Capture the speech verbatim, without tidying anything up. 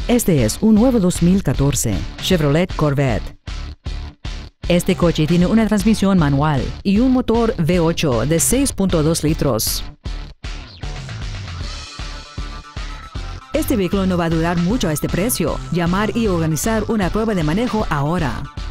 Este es un nuevo dos mil catorce Chevrolet Corvette. Este coche tiene una transmisión manual y un motor V ocho de seis punto dos litros. Este vehículo no va a durar mucho a este precio. Llamar y organizar una prueba de manejo ahora.